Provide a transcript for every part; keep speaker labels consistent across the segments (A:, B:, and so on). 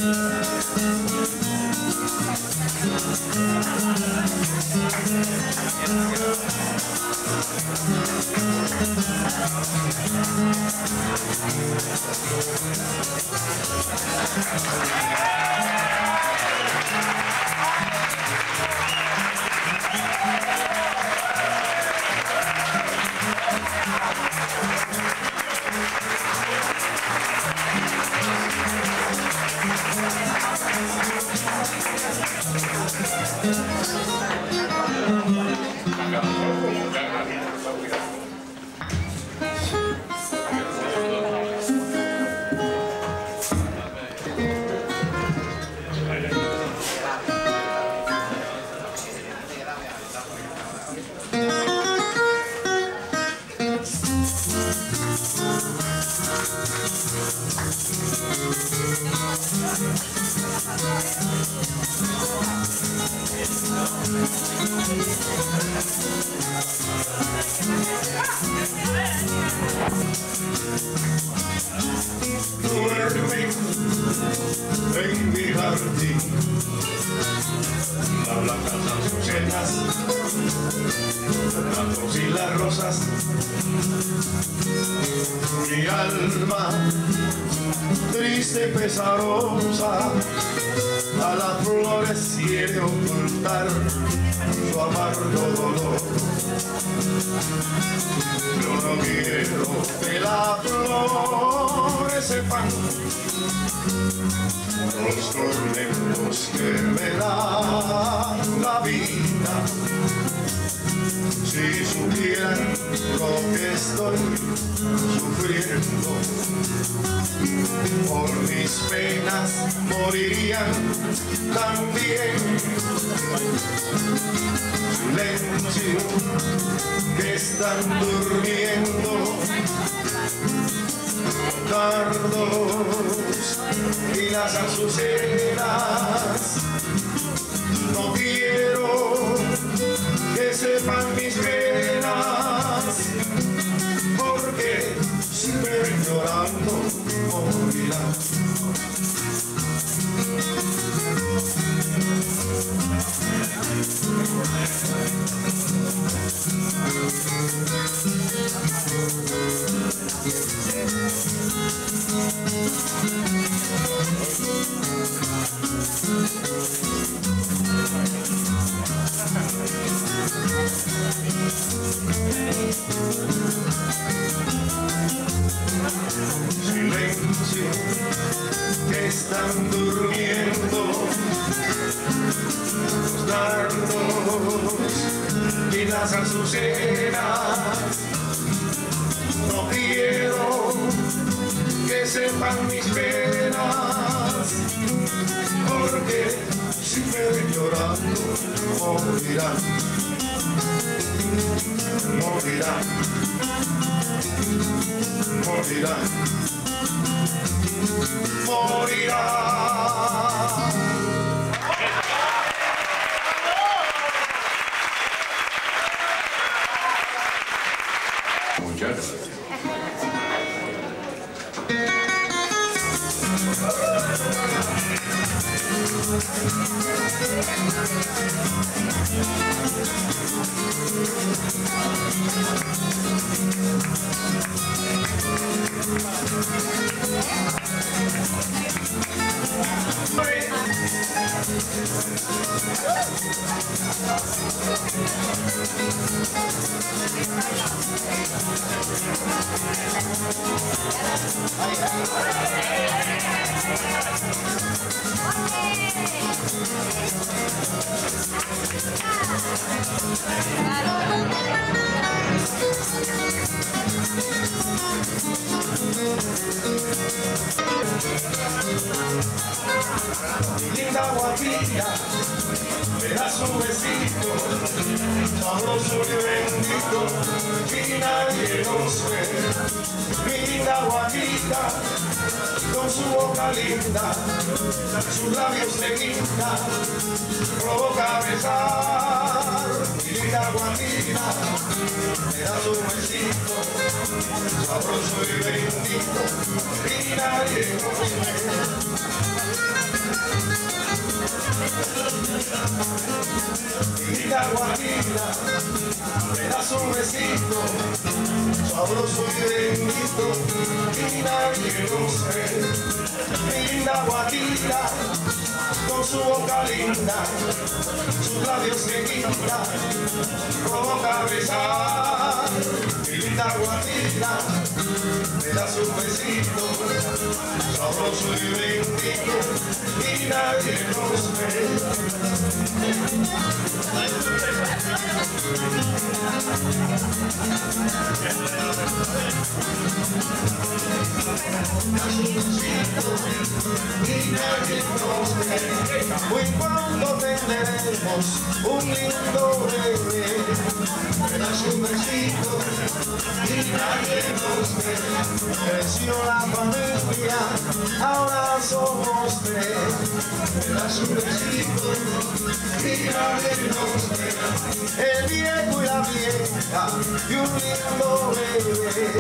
A: Duerme en mi jardín, las blancas azucenas, los gatos y las rosas. Mi alma triste, pesarosa, a las flores quiere ocultar su amargo dolor. Yo no quiero que las flores sepan los tormentos que me da la vida. Si supieran lo que estoy sufriendo, por mis penas morirían también. Silencio, que están durmiendo cardos y las azucenas. No quiero que sepan mis penas, porque si me ven llorando morirán. Silencio, que están durmiendo los dardos y las azucenas. No quiero que sepan mis penas, porque si me ven llorando morirán, morirán, morirán, morirán.
B: Muchas gracias.
A: Linda guapilla, me das un besito, sabroso y bendito, y nadie nos ve. Mi linda guapita, con su boca linda, sus labios de guinda, provoca besar. Mi linda guapita, me das un besito, sabroso y bendito, y nadie nos ve. guajira, me das un besito, sabroso y bendito, y nadie lo sé. Mi linda guajira, con su boca linda, sus labios que quita, provoca besar. Mi linda guajira, me das un besito, sabroso y bendito, y nadie nos ve. Muy pronto tendremos un lindo bebé. Me das un besito y nadie nos ve. Creció la familia, ahora somos tres. Me das un besito y nadie nos ve. El viejo y la vieja y un lindo bebé.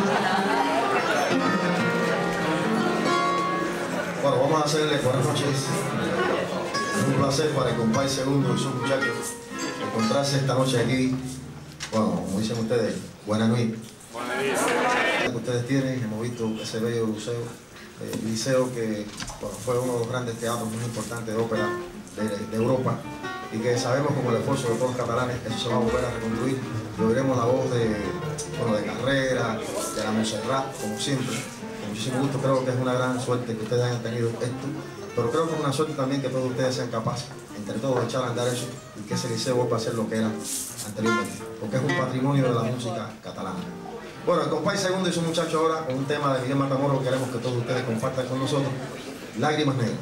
B: Bueno, vamos a hacerle buenas noches. Es un placer para el compay Segundo y sus muchachos encontrarse esta noche aquí. Bueno, como dicen ustedes, buena noche. Que ustedes tienen, hemos visto ese bello liceo que bueno, fue uno de los grandes teatros muy importantes de ópera de Europa y que sabemos como el esfuerzo de todos los catalanes, eso se va a volver a reconstruir. Y oiremos la voz de Carrera, de la Montserrat, como siempre. Con muchísimo gusto, creo que es una gran suerte que ustedes hayan tenido esto, pero creo que es una suerte también que todos ustedes sean capaces, entre todos, de echar a andar eso y que ese liceo vuelva a ser lo que era anteriormente, porque es un patrimonio de la música catalana. Bueno, el compay Segundo y su muchacho ahora con un tema de Miguel Matamoros que queremos que todos ustedes compartan con nosotros, Lágrimas Negras.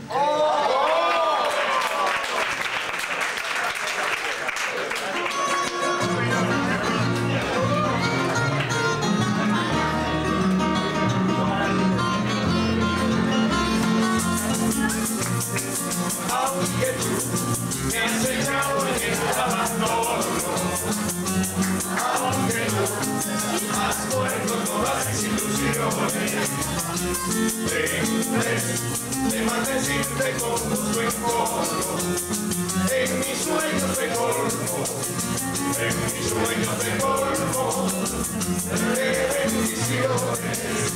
A: Aunque tú me has echado en el abandono, aunque tú has muerto todas mis ilusiones, te maldecirte con gusto en coro, en mis sueños de colmo, en mis sueños de colmo, de bendiciones.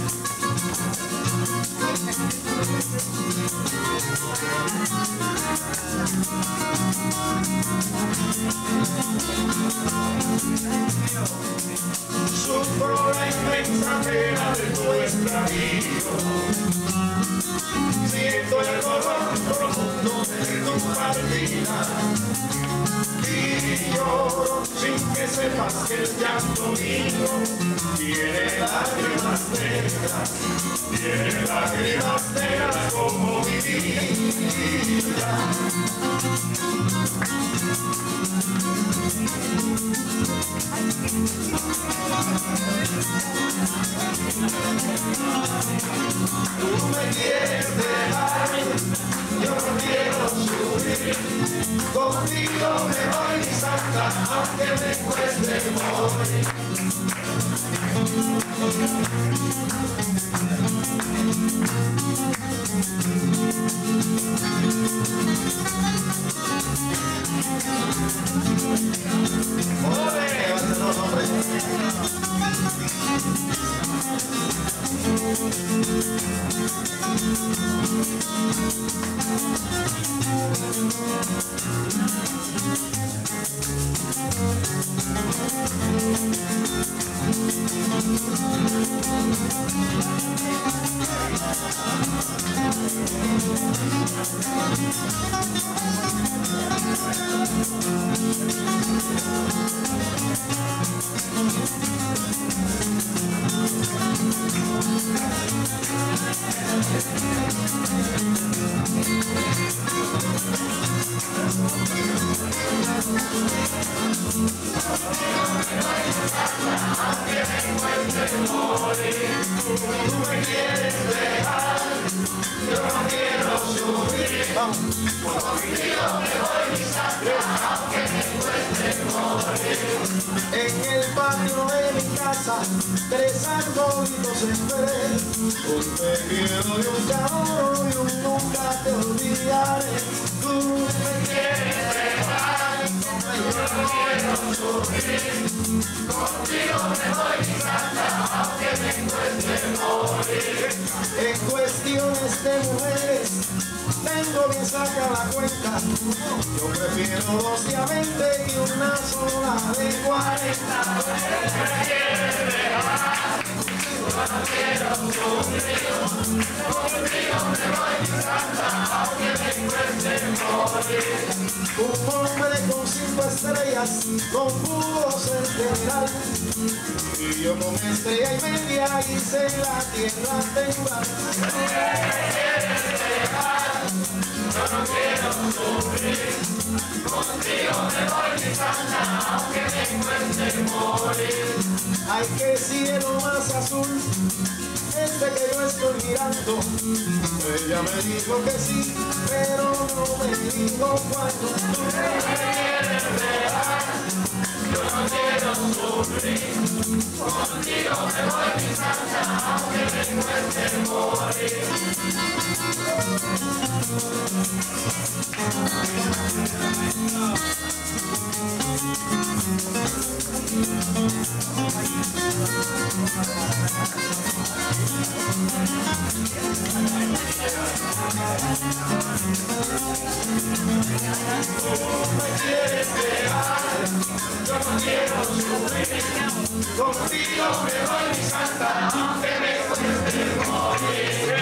A: Sufro la inmensa pena de tu extravío, siento el dolor profundo de tu partida y lloro sin que sepas que el llanto mío tiene lágrimas negras como mi vida. Tú me quieres dejar, yo no quiero sufrir, contigo me voy mi santa, aunque me cueste morir. En el patio de mi casa, tres arbolitos esperé, un te quiero y un te adoro y un nunca te olvidaré. Tú me quieres dejar, yo no quiero sufrir, contigo me voy mi santa, aunque me encuentre morir. En cuestiones de mujeres tengo bien saca la cuenta. Yo prefiero 2 de a 20 y una sola de 40. Me quieres dejar, yo no quiero sufrir. Contigo me voy mi santa, aunque me encuentre morir. Un hombre con 5 estrellas, no pudo ser general. Y yo con 1,5 estrellas hice la tierra temblar. Me quieres dejar, yo no quiero sufrir. Contigo me voy mi santa, aunque me encuentre morir. Ay, qué cielo más azul, este que yo estoy mirando. Ella me dijo que sí, pero no me dijo cuándo. Tú me quieres dejar, yo no quiero sufrir. Contigo me voy mi santa, aunque me encuentre morir. Me quieres dejar, yo no quiero sufrir. Contigo me voy mi santa, aunque me cueste morir.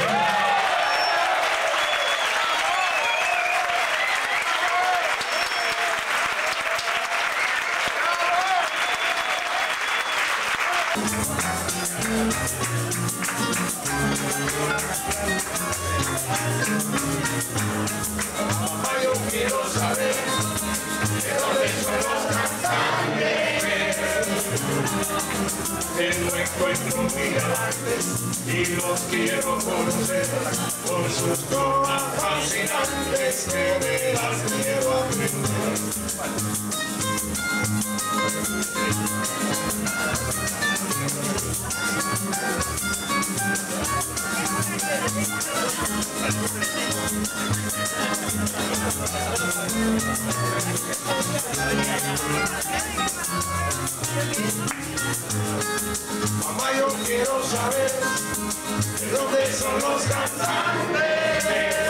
A: Mamá, yo quiero saber de dónde son los cantantes, que no encuentro migrantes y los quiero conocer con sus tomas fascinantes que de las quiero aprender. Mamá, yo quiero saber de dónde son los cantantes,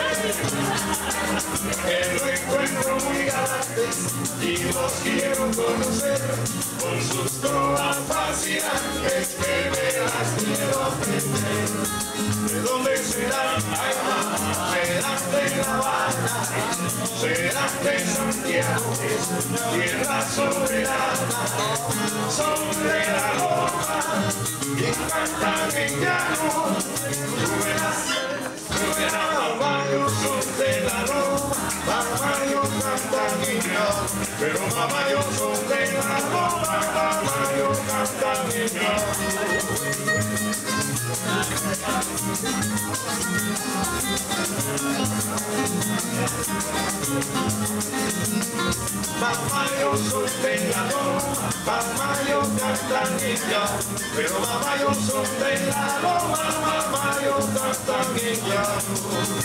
A: que no encuentro muy galantes y los quiero conocer con sus trovas fascinantes que me las quiero aprender. ¿De dónde serán? Ay, serán de La Habana, serán de Santiago, tierra soberana, son de la Loma y cantan en llano. Tú verás, mamá, yo soy de la Loma, mamá, yo cantan en llano, pero mamá, yo soy de la Loma, mamá, yo cantan en llano. Mamá, yo soy de la Loma, mamá, yo cantan en llano, pero mamá, yo soy de la Loma, mamá, yo cantan en llano.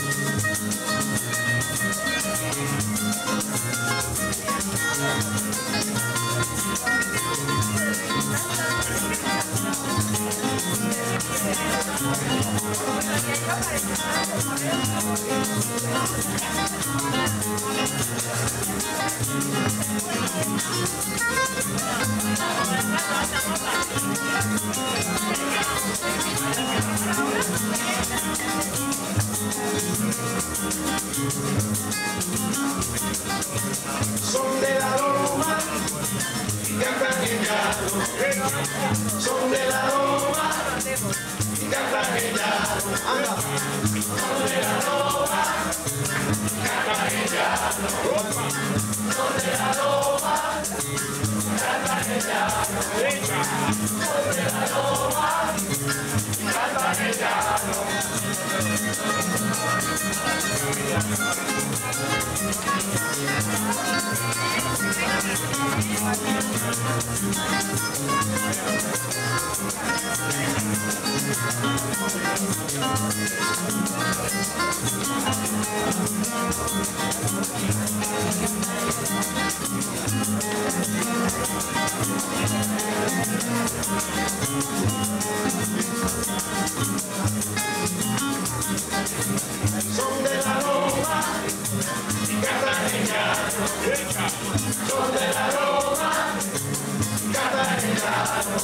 A: Son de la Loma y cantan en llano, son de la Loma y cantan en llano, son de la Loma y cantan en llano, son de la Loma y cantan en llano, son de la Loma y cantan en llano. son de la Roma, cantan en llano.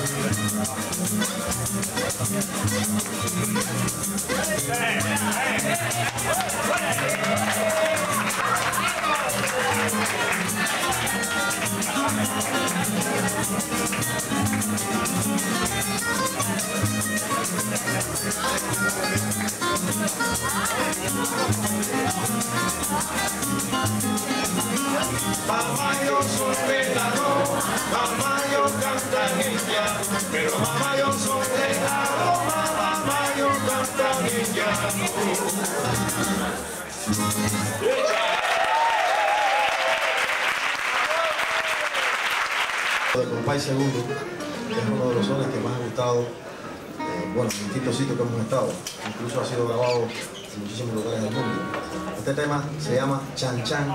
A: Mamayo son de la Roma, mamayo cantan en llano, pero mamayo son de la Roma, mamayo cantan en llano.
B: De Compay Segundo, que es uno de los sones que más ha gustado, bueno, en distintos sitios que hemos estado, incluso ha sido grabado en muchísimos lugares del mundo. Este tema se llama Chan Chan.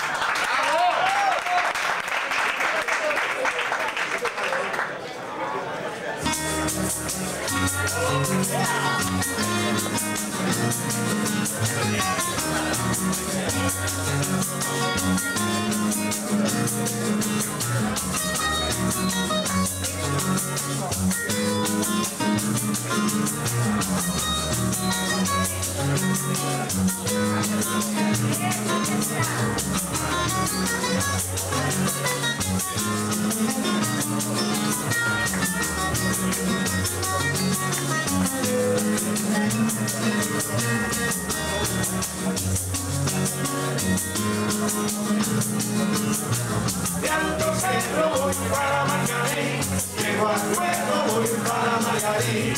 A: De Alto Cerro voy para Marcarí, llego al puerto voy para Marcarí.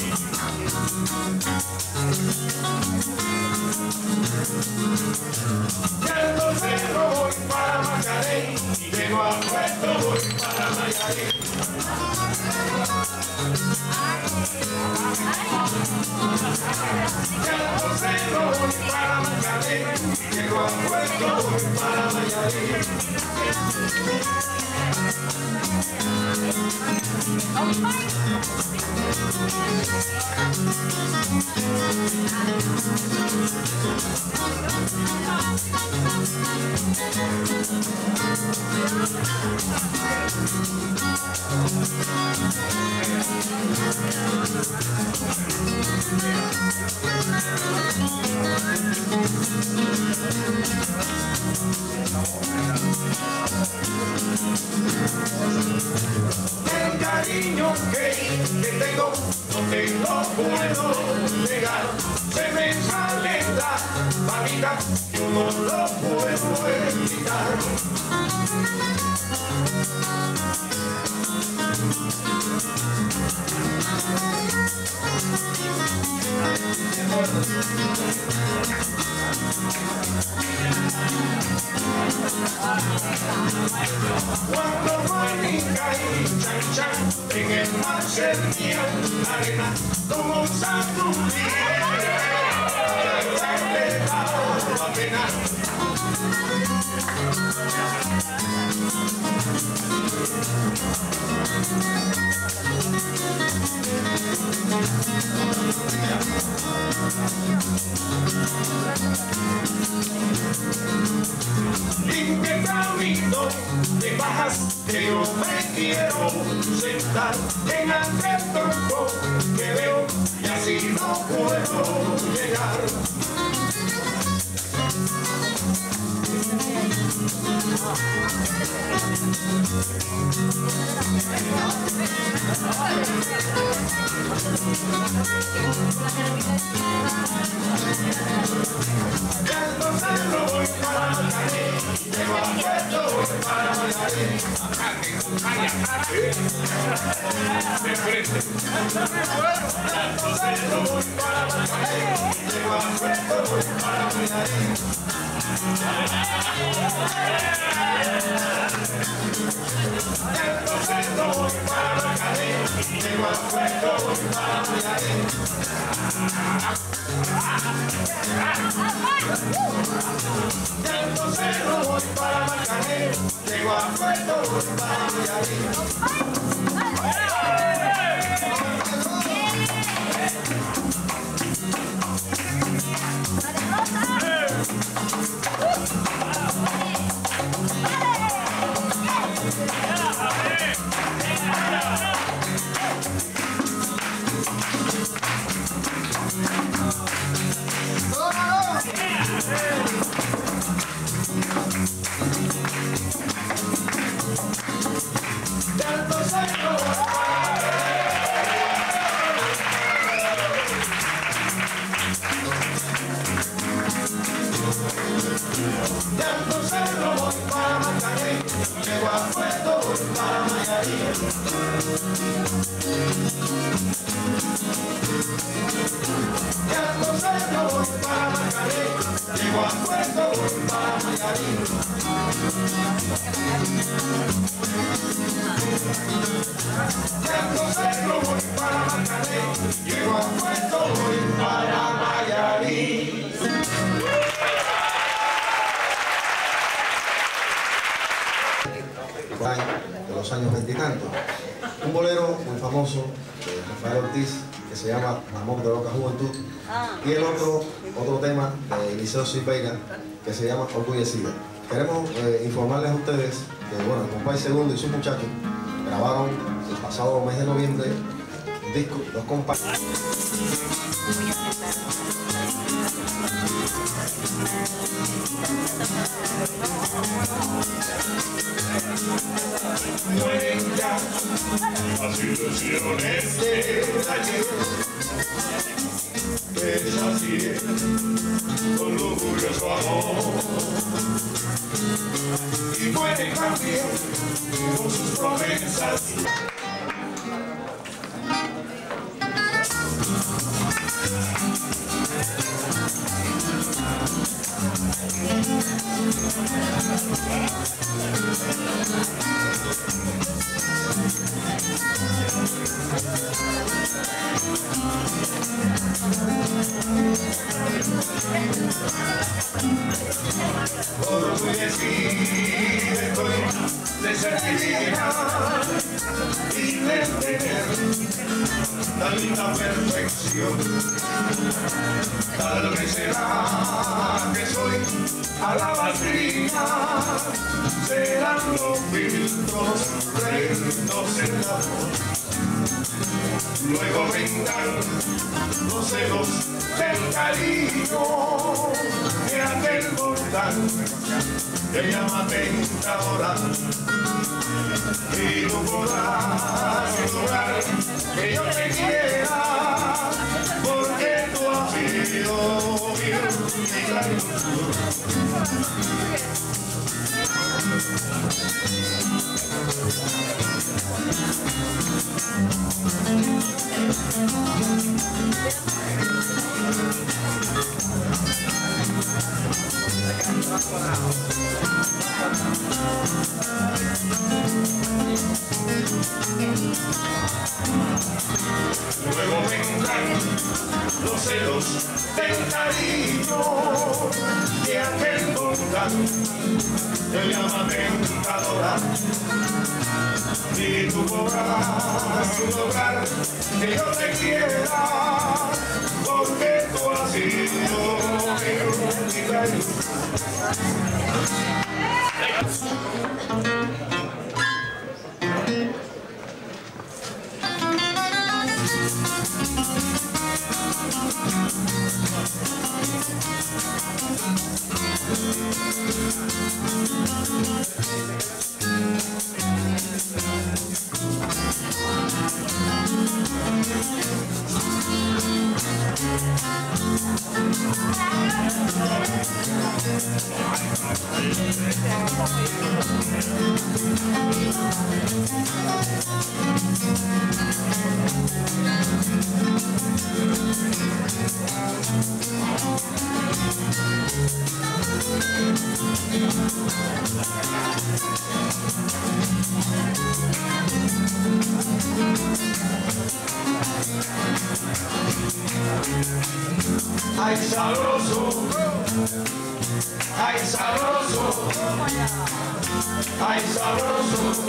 A: De Alto Cerro voy para Marcarí, llego al puerto voy para Marcarí. De Alto Cerro voy para Marcarí, llego al puerto voy para Marcarí. El cariño que tengo, no puedo negar. Se me sale la babita, yo no lo puedo evitar. Cuando Mónica y Chan Chan en el mar servían arena como un sandunguillo, Chan Chan le daba pena. Limpia camino de bajas que yo me quiero sentar en aquel tronco que veo y así no puedo llegar. Entonces no voy para Marcarí, llego a puerto voy para Marcarí. De frente. Entonces no voy para Marcarí, llego a puerto voy para Marcarí. Entonces no voy para Marcarí, llego a puerto voy para Marcarí. Entonces no voy para Marcarí, llego a puerto voy para Marcarí. De Alto Cerro voy para Marcané, llego a Puerto voy para Mayarí. De Alto Cerro voy para Marcané, llego a Puerto voy para Mayarí. De Alto Cerro voy para Marcané, llego a Puerto voy para Mayarí.
B: De los años 20 y tantos. Un bolero muy famoso de Rafael Ortiz que se llama Amor de Loca Juventud, y el otro tema de Eliseo Silveira que se llama Orgullecida. Queremos informarles a ustedes que bueno, el compay Segundo y sus muchachos grabaron el pasado mes de noviembre un disco, dos compás.
A: Mueren ya las ilusiones de ayer, desasí con lujurioso amor, y mueren también con sus promesas. Orgullecida estoy de ser divina y de tener tanta perfección. Tal vez será que soy alabastría, serán los filtros reinos en la voz. Luego vendrán los celos del cariño de aquel volcán que llama tentadora, y no podrás lograr que yo te quiera, porque tú has sido mi gran ilusión. Luego vendrán los celos del cariño de aquel volcán que llama tentadora, y tú podrás lograr que yo te quiera, porque tú has sido mi gran ilusión. Ay, sabroso, ay, sabroso, ay, sabroso.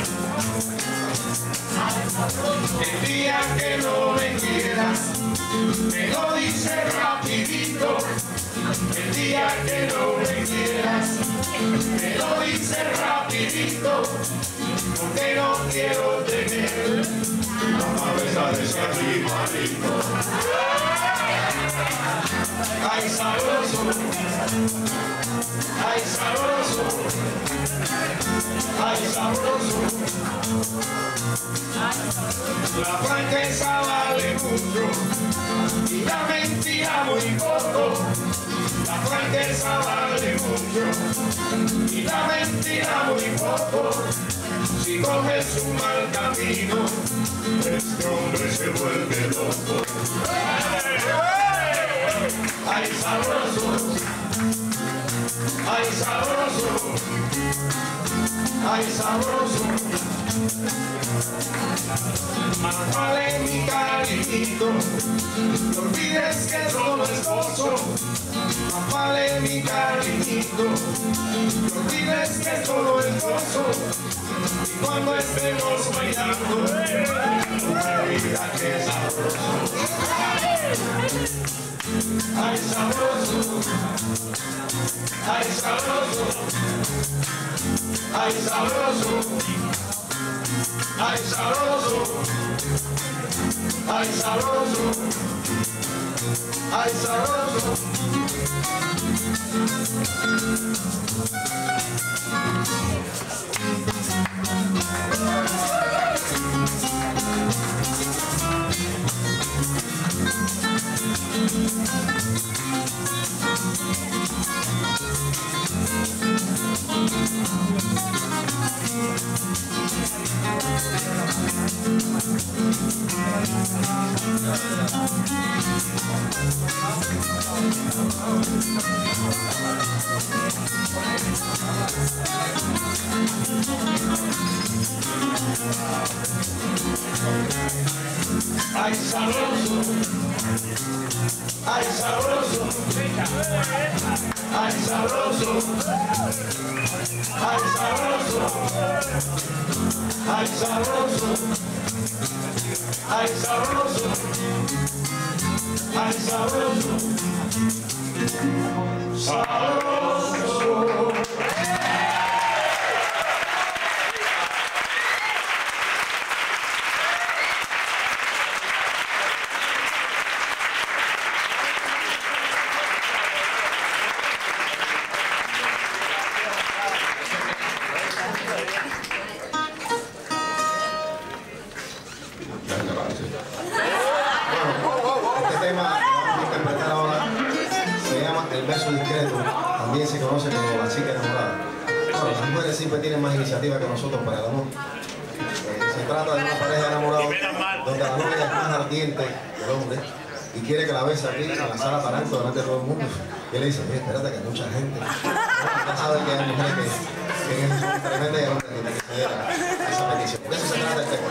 A: El día que no me quieras, me lo dice rapidito. El día que no me quieras, me lo dice rapidito. Porque no quiero tener la cabeza de ese animalito. Ay, sabroso, ay, sabroso, ay, sabroso. La franqueza vale mucho y la mentira muy poco. La franqueza vale mucho y la mentira muy poco. Si coges un mal camino, este hombre se vuelve loco. ¡Ay, sabroso! ¡Ay, sabroso! ¡Ay, sabroso! Más vale mi cariñito, no olvides que solo es gozo. Más vale mi cariñito, no olvides que solo es gozo. Y cuando estemos bailando, mira que sabroso. Ay, sabroso. Ay, sabroso. Ay, sabroso. Ay, sabroso. Ay, sabroso. Ay, sabroso. Ay, sabroso. Ay, sabroso. Ay, sabroso. Ay, sabroso. Ay, sabroso. Ay, sabroso. Ay, sabroso. Sabroso.
B: Este tema que vamos a interpretar ahora se llama El beso discreto, también se conoce como La chica enamorada. Bueno, las mujeres siempre tienen más iniciativa que nosotros para el amor. Se trata de una pareja enamorada donde la novia es más ardiente que el hombre y quiere que la bese aquí en la sala Taranto delante de todo el mundo. Y él le dice, oye, espérate que hay mucha gente. Ya sabes que hay mujeres que son tremendas y hombres que tienen que ceder a esa petición. De eso se trata el tema.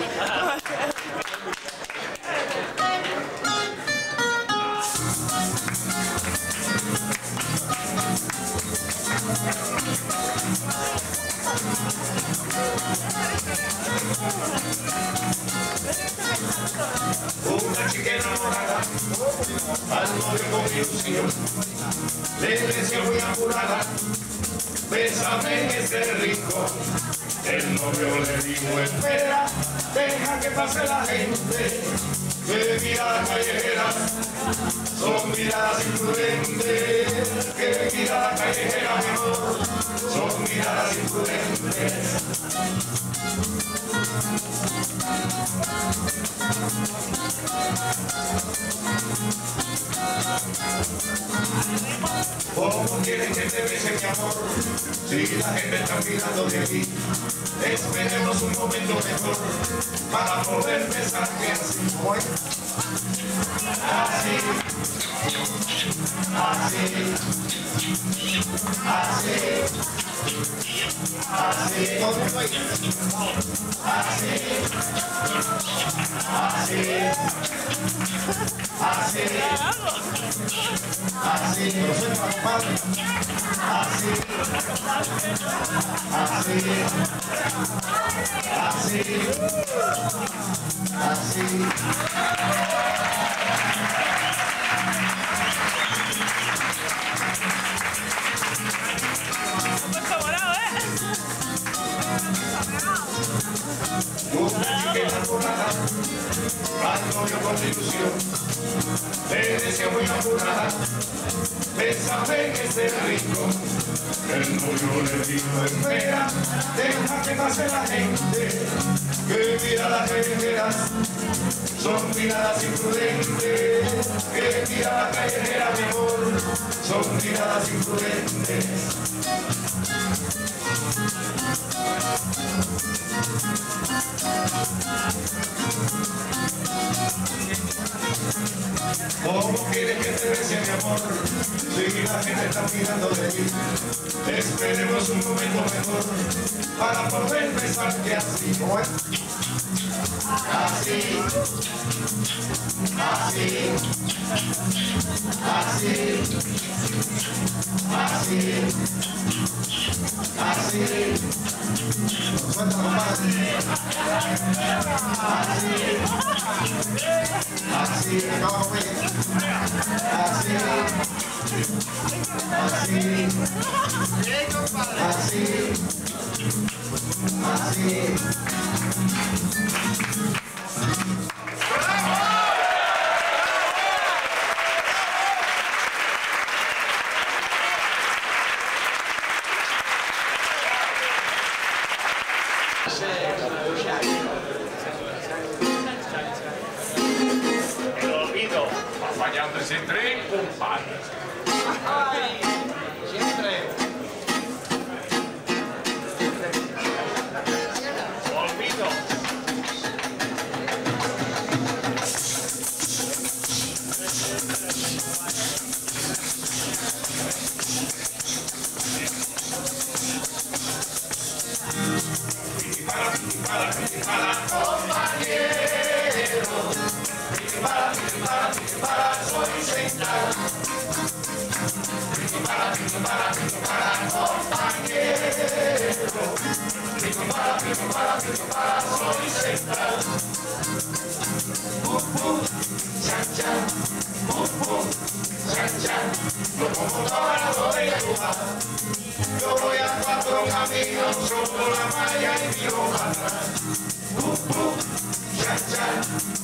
A: Una chica enamorada, al novio con ilusión, le decía muy apurada, bésame en ese rincón. El novio le dijo, espera, deja que pase la gente, que miradas callejeras son miradas imprudentes, que miradas callejeras, mi amor, son miradas imprudentes. ¿Cómo quieres que te bese, mi amor? Si la gente está mirando de ti, esperemos un momento mejor para poder besarte así. Así, así, así, así, así, así, así. Una chica enamorada, al novio con ilusión, le decía muy apurada, bésame en ese rincón. El novio le dijo, espera, deja que pase la gente, que miradas callejeras son miradas imprudentes, que miradas callejeras, mi amor, son miradas imprudentes. ¿Cómo quieres que te bese, mi amor? Si la gente está mirando de ti, esperemos un momento mejor para poder besarte así. ¿Cómo es? Así, así, así, así, así. Suéltalo, padre. Así, acaba con ella. Así, así, así, así.
C: El olvido, acompañándose entre compadres.
B: ¡Ay! Siempre.
C: Olvido. Para compañero, para soy central. Para compañero, para soy central. Chan chan, chan chan, locomotora de Cuba. Yo voy a 4 caminos, solo la malla y mi hoja atrás. Chan chan,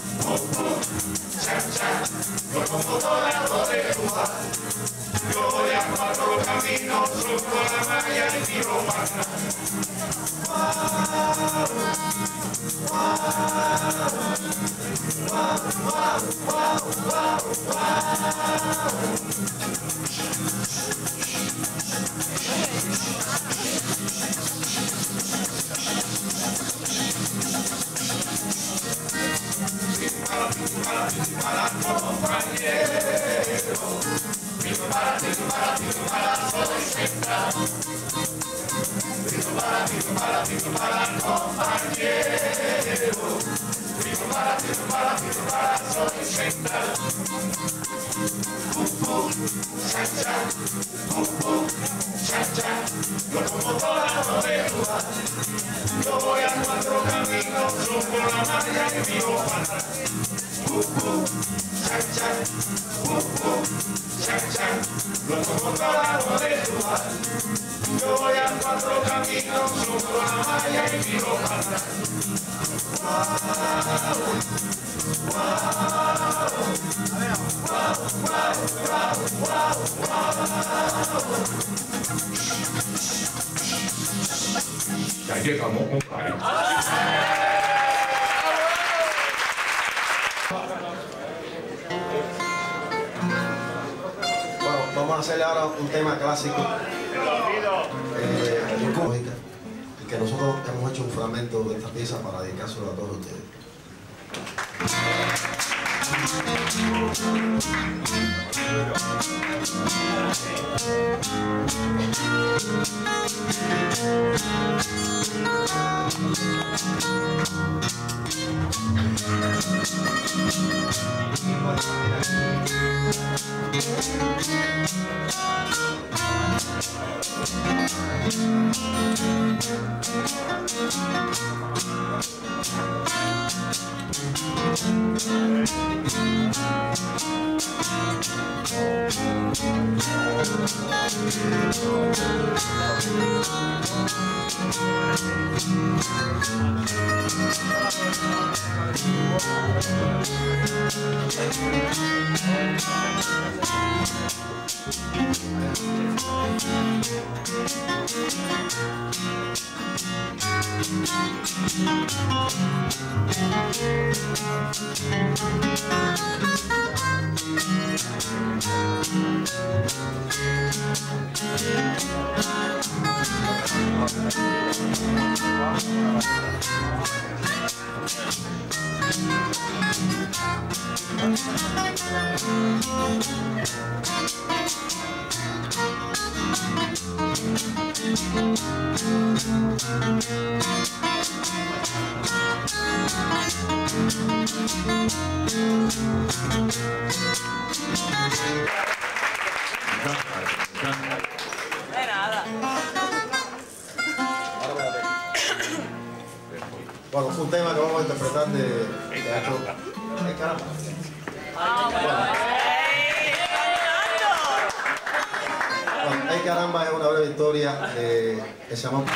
C: chan chan, locomotora de Cuba. Yo voy a 4 caminos, solo la malla y mi hoja atrás. Para compañero, para soy central. Para compañero, para soy central. Chan chan, chan chan, locomotora de Cuba. Yo voy a 4 caminos, subo la malla y mi hoja atrás. Chan chan, chan chan, locomotora de Cuba. Yo voy a 4 caminos, subo la malla y mi hoja atrás. Ya llegamos, compadre.
B: Bueno, vamos a hacerle ahora un tema clásico. Y que nosotros hemos hecho un fragmento de esta pieza para dedicárselo a todos ustedes.
D: De nada.
B: Bueno, un tema que vamos a interpretar de Caramba. Bueno, Ay Caramba es una breve historia que se llama...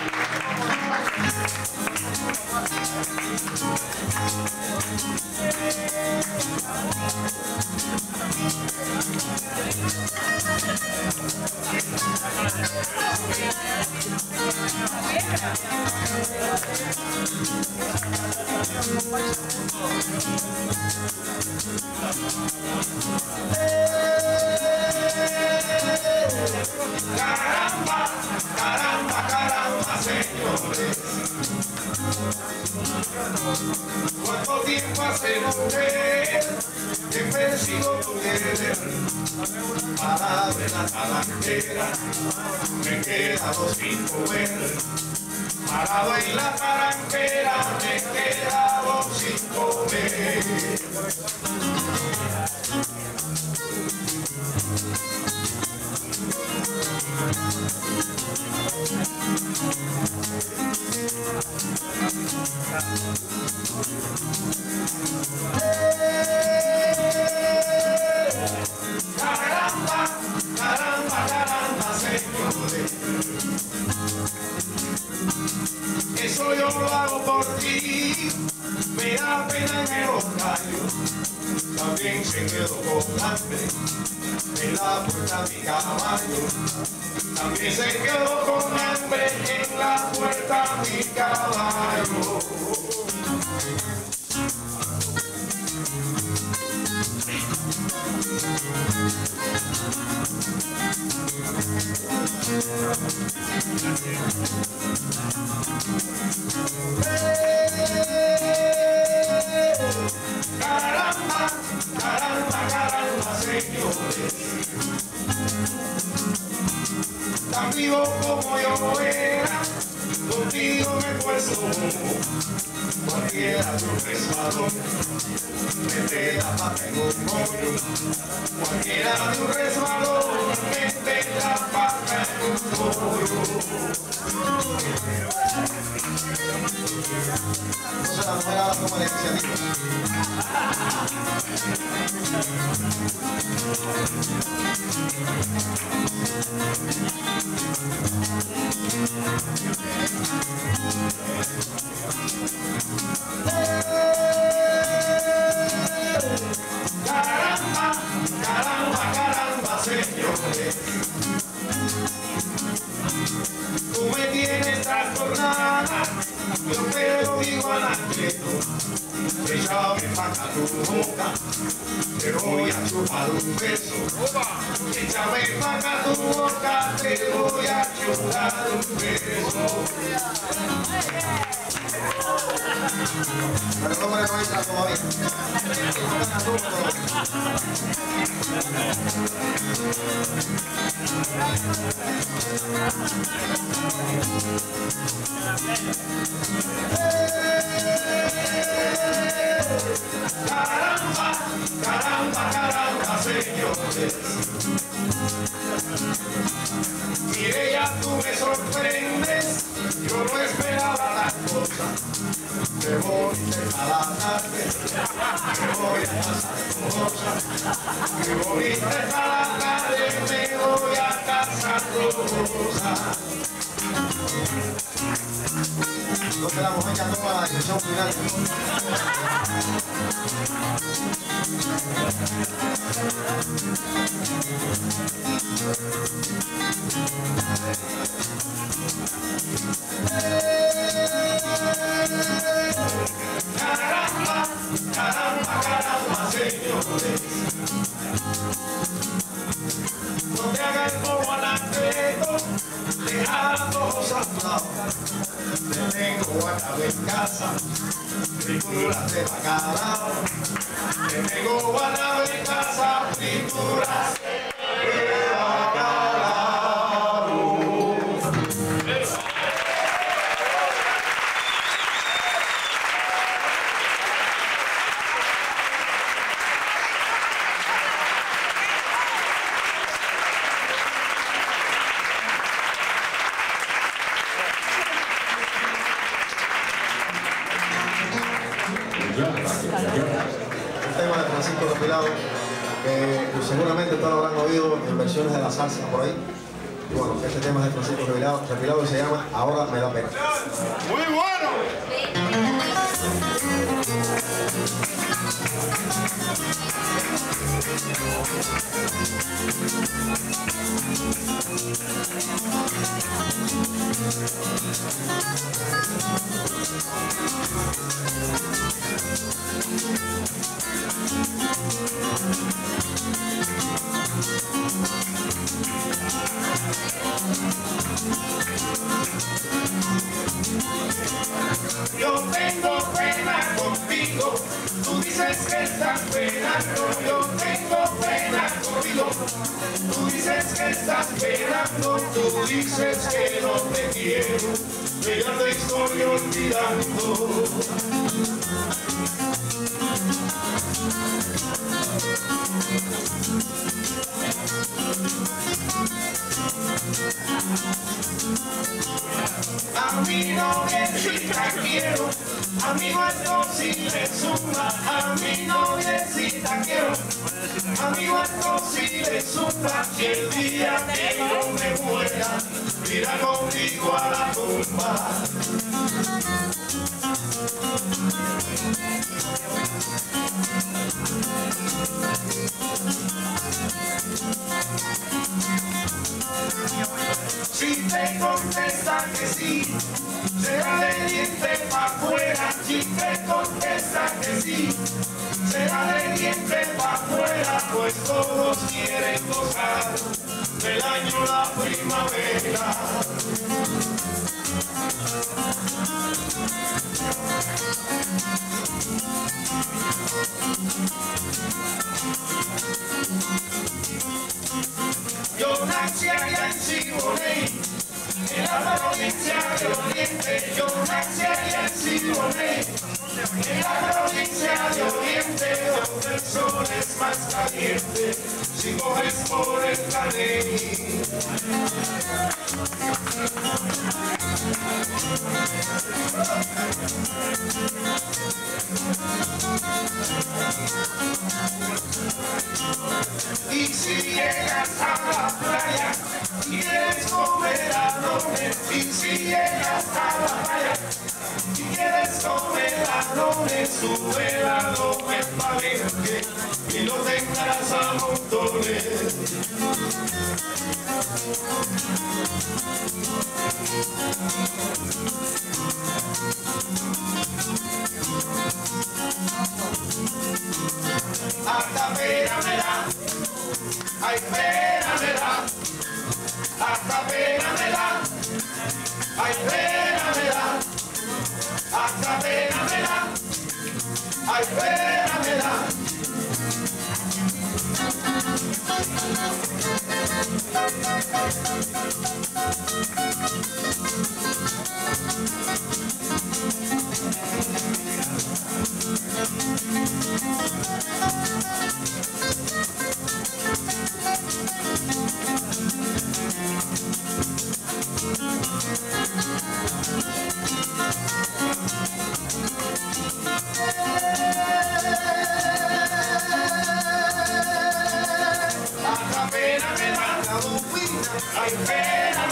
C: Caramba, caramba, caramba, señores. ¿Cuánto tiempo hace mujer que persigo tu querer? Parado en la talanquera, me he quedado sin comer. Parado en la talanquera, me he quedado sin comer. Caramba, caramba, caramba, señores. Eso yo lo hago por ti, me da pena y me lo callo. También se quedó con hambre en la puerta mi caballo. También se quedó con hambre en la puerta mi caballo. Caramba, caramba, caramba, señores. Tan vivo como yo era, contigo me puesto. Cualquiera de un resbalón, mete la pata en un pollo. Cualquiera de un resbalón, mete la pata en un pollo.
B: Entonces la mujer ahora toma la iniciativa.
C: Caramba, caramba, caramba, señores. Tú me tienes trastornada, yo te lo digo al anteto. Échame pa' acá tu boca, te voy a chupar un beso. Échame pa' acá tu boca, te voy a chupar un beso.
B: Pero el hombre no entra todavía.
C: Caramba, caramba, caramba, señores. Mire, ya tú me sorprendes, yo no esperaba la cosa. Me voy a la tarde, me voy a casar rosa. Me voy a la tarde, me voy a casar rosa.
B: Entonces la mujer ya toma la decisión final.
C: Caramba, caramba, caramba, señores.
A: aplausos. Tengo guardado en casa frituras de bacalao. Tengo guardado en casa frituras de bacalao.
B: Un tema de Francisco Repilado que seguramente todos lo habrán oído en versiones de la salsa por ahí. Y bueno, este tema es de Francisco Repilado y se llama Ahora me da pena.
C: Muy bueno.
A: Yo tengo pena contigo, tú dices que estás penando. Yo tengo pena contigo, tú dices que estás penando. Tú dices que no te quiero, que ya te estoy olvidando. A mi noviecita quiero, a mi huerto si le zumba. A mi noviecita quiero, a mi huerto si le zumba. Y el día que yo me muera, irá contigo a la tumba. Si te contesta que sí, será de diente pa' afuera. Si te contesta que sí, será de diente pa' afuera. Pues todos quieren gozar del año la primavera. Yo nací allá en Siboney, en la provincia de Oriente. Yo nací allá en Siboney, en la provincia de Oriente, donde el sol es más caliente si coges por el caney. Y si llegas a la playa y quieres comer alones, y si llegas a la playa y quieres comer alones, sube el alone Palenque y lo tendrás a montones. Hasta pena me da, ay pena me da, hasta pena me da, ay pena me da, hasta pena me da, ay pena me da. Hasta pena me da, ay pena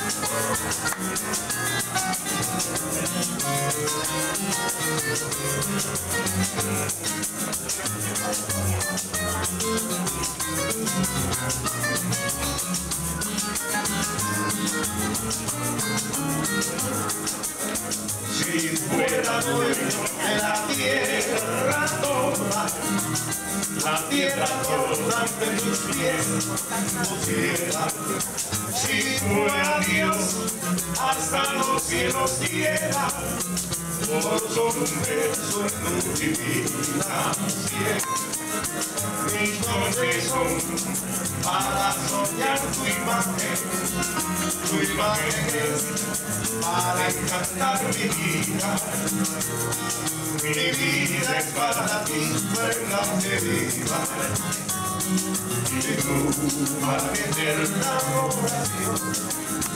C: Si fuera dueño de la tierra toda, la tierra toda ante tus pies pusiera. Si fuera Dios, hasta los cielos diera, por solo un beso en tu divina sien. Mis noches son para soñar tu imagen es para encantar mi vida. Mi vida es para ti, verdad que viva, y tú para mi eterna oración.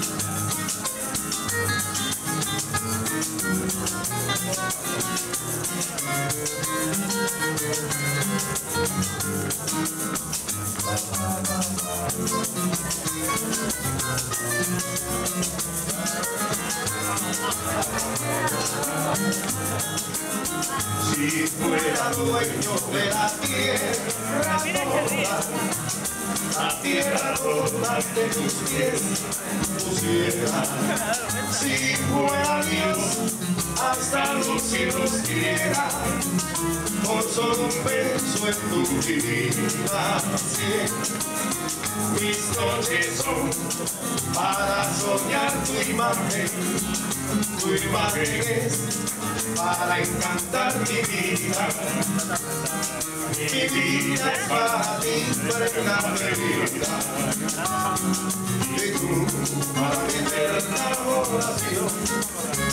C: Si fuera dueño de la tierra toda, la tierra toda de tus pies pusiera. Si fuera Dios, hasta los cielos diera, por solo un beso en tu divina sien. Mis noches son para soñar tu imagen es para encantar mi vida. Mi vida es para ti, verdad de vida, y tú para mi eterna oración.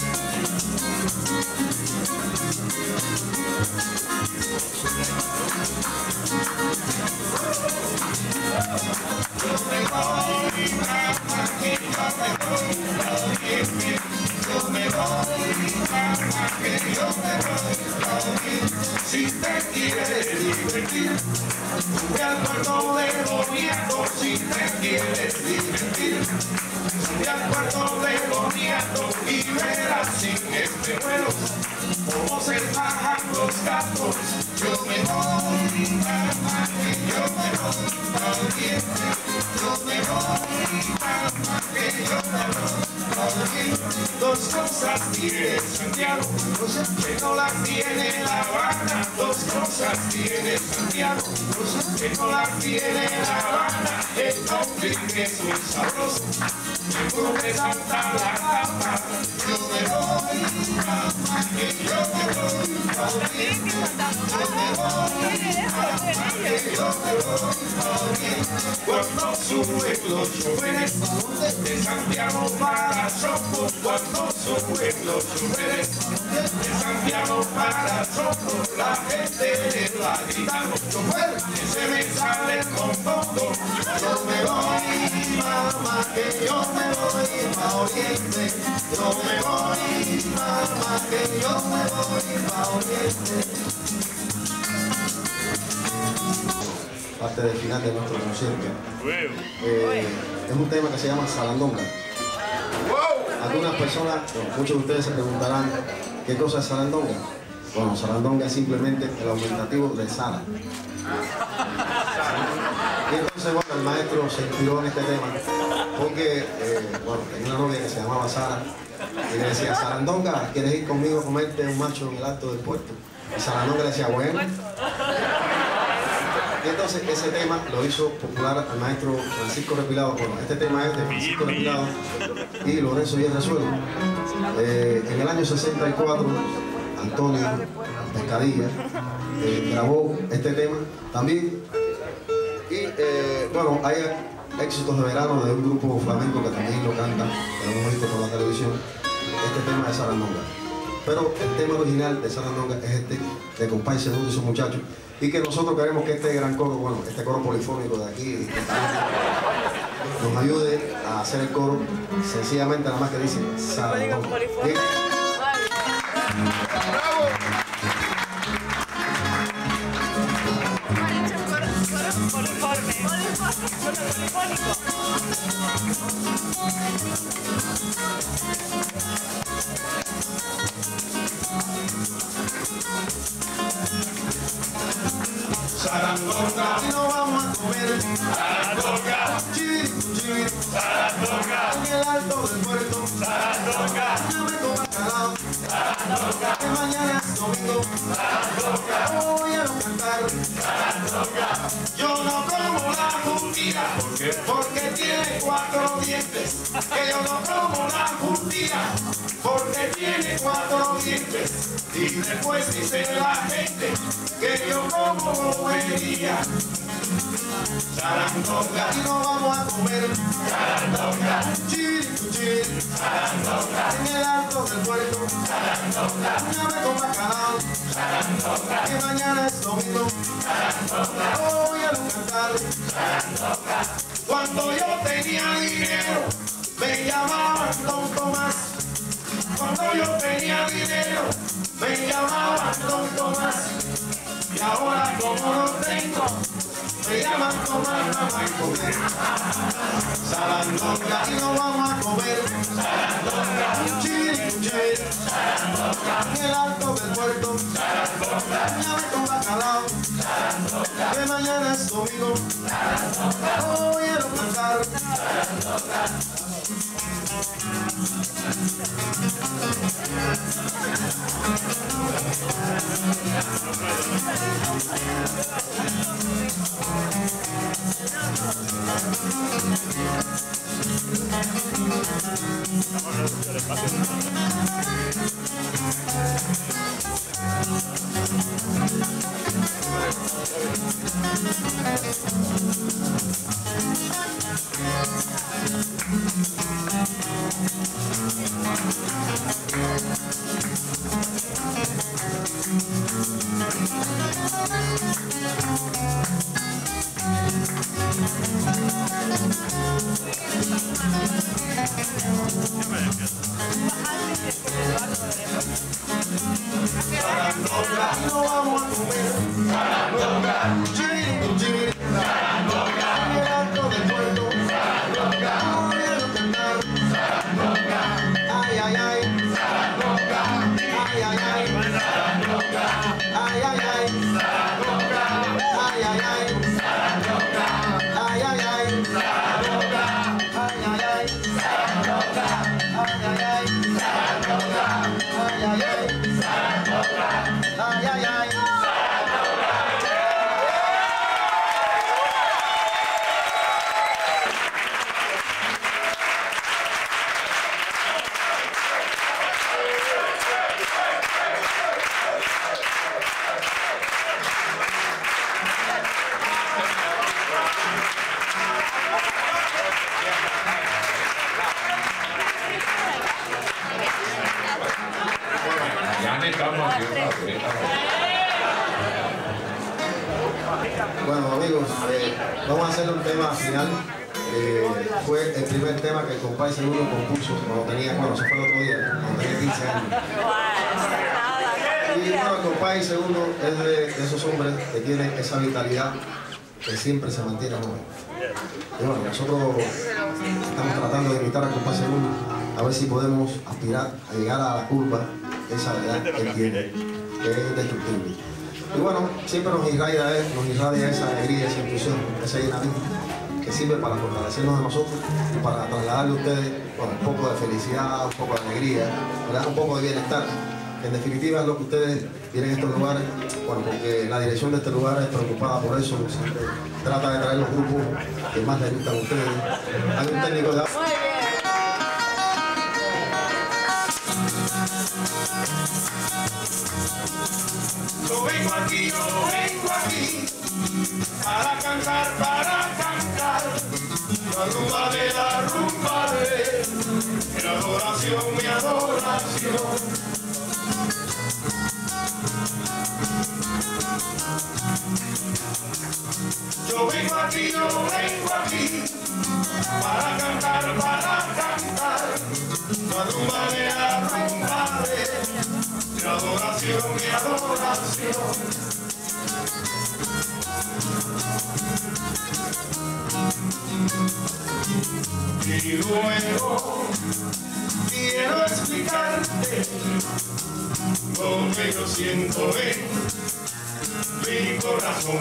C: Yo me voy, mamá, que yo me voy, yo me voy, mamá, que yo me voy. Si te quieres divertir, sube al cuarto de boniato. Si te quieres divertir, sube al cuarto de boniato y verás sin este vuelo cómo se bajan los gatos. Yo me voy, mamá, que yo me voy, yo me voy, mamá, que yo me voy. Dos cosas tiene Santiago, que no las tiene La Habana. Dos cosas tiene Santiago, que no las tiene La Habana. El hombre que es muy sabroso, el cubre salta la tapa. Yo me voy, mamá, que yo me voy, yo me voy, mamá, que yo me voy. Cuando suben los choferes de Santiago para Sopo, cuando suben los choferes de Santiago para Sopo, la gente le va gritando, que se me sale con todo. Yo me voy, mamá, que yo me voy pa' Oriente. Yo me voy, mamá, que yo me voy pa' Oriente.
B: Parte del final de nuestro concierto. Es un tema que se llama Sarandonga. Algunas personas, muchos de ustedes se preguntarán ¿qué cosa es Sarandonga? Bueno, Sarandonga es simplemente el aumentativo de Sara. Y entonces, bueno, el maestro se inspiró en este tema porque, bueno, tenía una novia que se llamaba Sara y le decía, Sarandonga, ¿quieres ir conmigo a comerte un macho en el alto del puerto? Y Sarandonga le decía, bueno. Y entonces ese tema lo hizo popular al maestro Francisco Repilado. Bueno, este tema es de Francisco Repilado y Lorenzo Villarresuelo. En el año 64, Antonio Pescadilla grabó este tema también. Y bueno, hay éxitos de verano de un grupo flamenco que también lo canta, que lo hemos visto por la televisión. Este tema de Sarandonga. Pero el tema original de Sarandonga es este, de Compay Segundo y sus muchachos. Y que nosotros queremos que este gran coro, bueno, este coro polifónico de aquí, nos ayude a hacer el coro sencillamente nada más que dice Sarandonga.
D: Polifónico.
A: Sarandonga, y no vamos a comer. Sarandonga, chiri, Sarandonga, en el alto del puerto. Sarandonga, llame con bacalao. Sarandonga, que mañana es domingo. Sarandonga, voy a cantar. Sarandonga, yo no como la judía. ¿Por qué? Porque tiene 4 dientes. Que yo no como la judía. Porque tiene 4 dientes. Y después dice la gente que yo como bobería. Sarandonga, y no vamos a comer. Sarandonga, chiri, Sarandonga, en el alto del puerto. Sarandonga, llame con bacalao. Sarandonga, que mañana es domingo. Sarandonga, voy a cantar. Sarandonga, cuando yo tenía dinero me llamaban Don Tomás. Cuando yo tenía dinero me llamaban Don Tomás. Y ahora como no tengo, me llaman Tomás mamá y comer. Sarandonga, y no vamos a comer. Sarandonga, chiri, Sarandonga, en el alto del puerto. Sarandonga, llame con bacalao. Sarandonga, que mañana es domingo. Sarandonga, voy a cantar. Sarandonga. Sarandonga, no vamos a comer. Sarandonga, chiri, Sarandonga, en el alto del puerto. Sarandonga, voy a cantar. Sarandonga, ay, ay, ay. Sarandonga, ay, ay, ay. Sarandonga, ay, ay, ay. Sarandonga, ay, ay, ay. Sarandonga, ay, ay, ay. Sarandonga, ay, ay, ay. Sarandonga, ay, ay, ay. Sarandonga, ay, ay, ay. Sarandonga, ay, ay, ay.
B: Bueno amigos, vamos a hacer un tema final. Fue el primer tema que el compadre Segundo compuso cuando tenía, bueno, eso fue el otro día, cuando tenía 15 años. Y bueno, el compadre Segundo es de esos hombres que tienen esa vitalidad que siempre se mantiene joven. Y bueno, nosotros estamos tratando de imitar al compadre Segundo a ver si podemos aspirar a llegar a la curva de esa edad que él tiene, que es indestructible. Y bueno, siempre nos irradia esa alegría, esa ilusión, ese dinamismo que sirve para fortalecernos a nosotros y para trasladarle a ustedes, bueno, un poco de felicidad, un poco de alegría, ¿verdad? Un poco de bienestar. En definitiva es lo que ustedes tienen en estos lugares, bueno, porque la dirección de este lugar es preocupada por eso, siempre trata de traer los grupos que más les gustan a ustedes. Hay un técnico de...
A: Yo vengo aquí para cantar, la rumba de mi adoración, mi adoración. Yo vengo aquí para cantar, la rumba de mi adoración, mi adoración.
C: siento en mi corazón,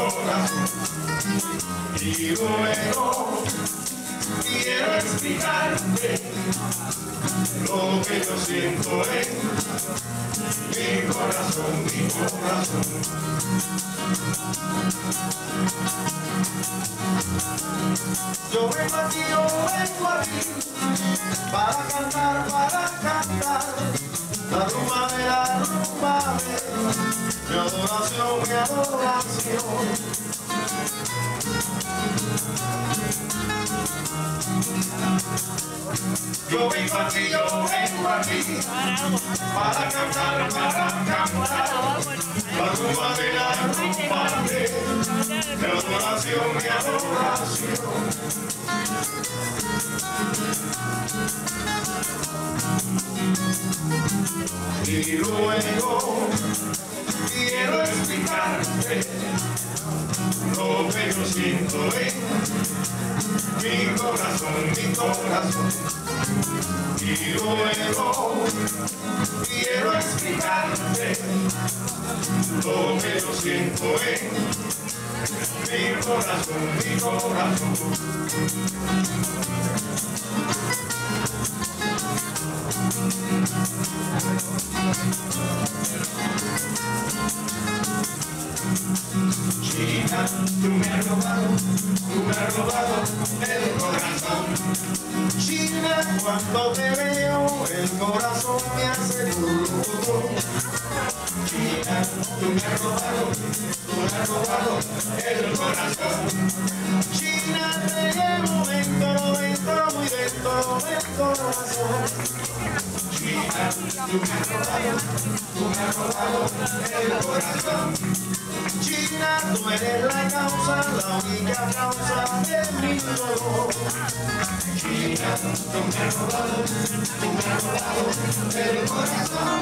C: y luego quiero explicarte lo que yo siento en mi corazón,
A: Yo vengo aquí, para cantar, la rumba de mi adoración,
C: Yo vengo aquí, para cantar, la rumba de mi adoración, Y luego quiero explicarte lo que yo siento en mi corazón, y luego quiero explicarte lo que yo siento en mi corazón, China, tú me has robado el corazón.
A: China, cuando te veo, el corazón me hace ruido.
C: China, tú me has robado el corazón.
A: China, te llevo dentro, muy dentro del corazón.
C: China, tú me has robado el corazón.
A: China, tú eres la causa, la única causa de mi dolor.
C: China, tú me has robado el corazón.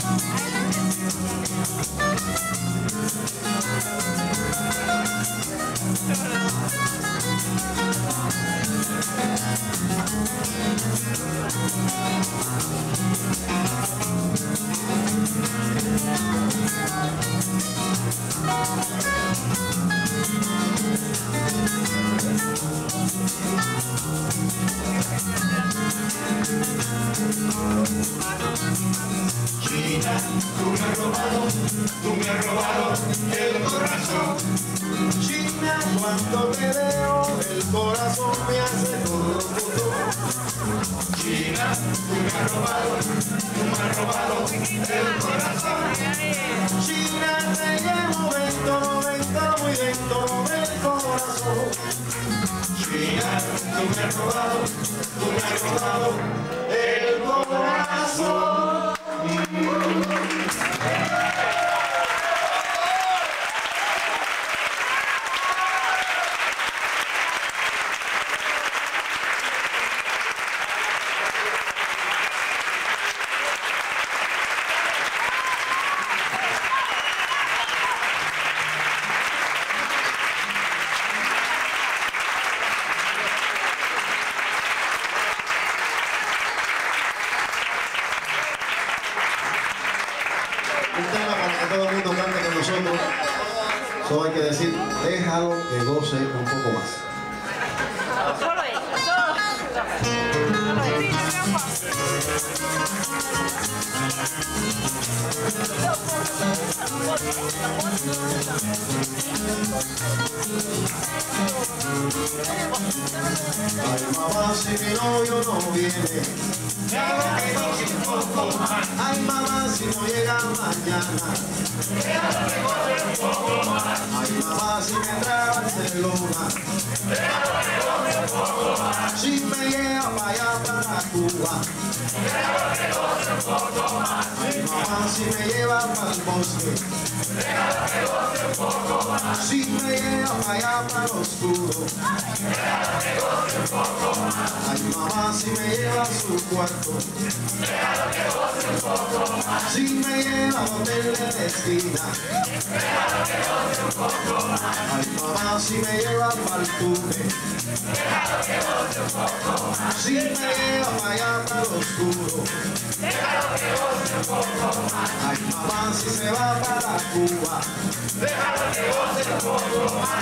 C: China, tú me has robado el corazón.
A: China, cuando te veo, el corazón me hace corroto.
C: China, tú me has robado el corazón.
A: China, te llevo dentro, muy dentro del corazón.
C: China, tú me has robado el corazón.
B: Un tema para que todo el mundo cante con nosotros. Solo hay que decir, déjalo que goce un poco más.
D: Solo eso,
A: Ay, mamá, si mi novio no viene, ay, mamá, si no llega mañana, ay, mamá, si me trae a Barcelona, si me lleva para allá para Cuba, ay, mamá, si me lleva para el bosque, si me lleva para allá para lo oscuro, ay, mamá, si me lleva a su cuarto, si me lleva al hotel de la esquina, ay, mamá, si me lleva para el túnel, si me lleva para allá para lo oscuro,
B: Ay, mamá, si se va para Cuba,
C: déjalo que goce un poco más.